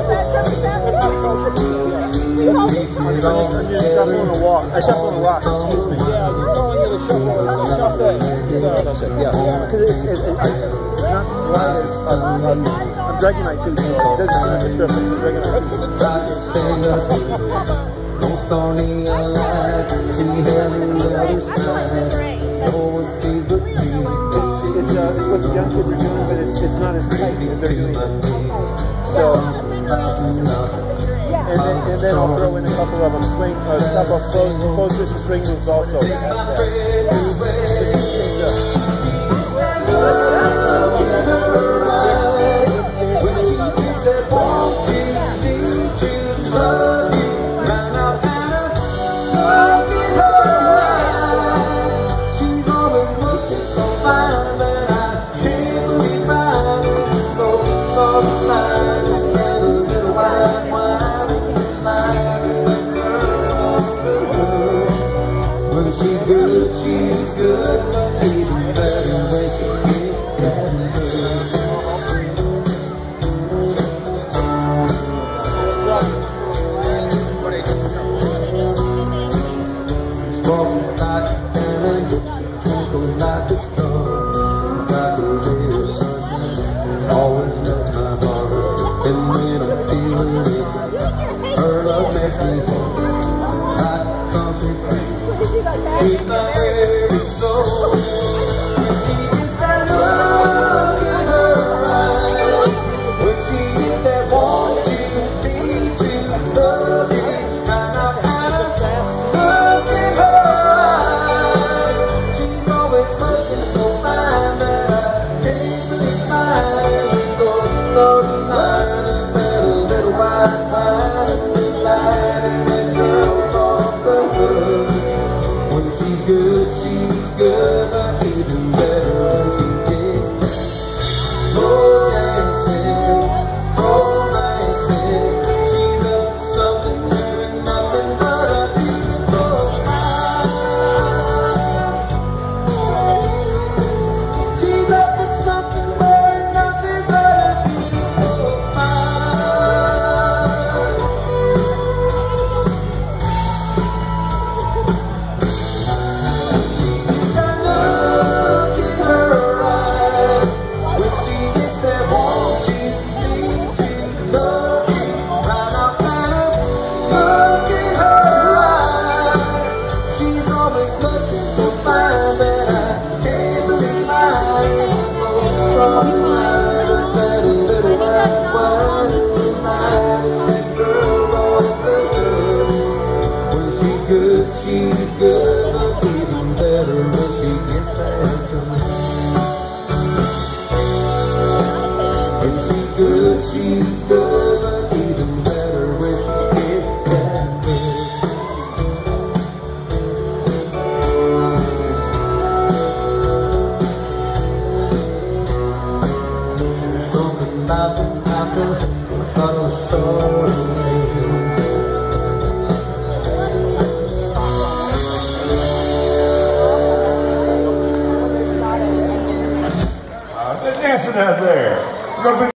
Shuffle on a walk. I shuffle on a rock, excuse me. Yeah, you're calling it a shuffle. It's a chassé. Yeah. Because it's not right. I'm dragging my feet. It doesn't seem like a trip. I'm dragging my feet. Most only alive, she has another side. No one sees but me. It's what the young kids are doing, but it's not as tight as they're doing it. So, and then I'll throw in a couple of them swing, a couple of closed position swing moves also. She's good, even better when she gets better. She's walking like a diamond, twinkles like a star, like a ray of sunshine, always melts my heart. And when I'm feeling it, her love makes me whole, like a country breeze. Sweet my very soul. She gets that look in her eyes, when she gets that want you, need to love you, kind of look in her eyes. She's always looking so fine that I can't believe mine. Lord, tonight I smell a little white wine, light and that girl's on the hood. She's good, but even better when she gets there. Romancing, she's up to something there ain't nothing but a beautiful smile. She's up to something there ain't nothing but a beautiful smile. She's good, but even better when she gets back to me. When she's good, but even better when she gets back to me. There's something about you, I thought it was so amazing. Dancing out there.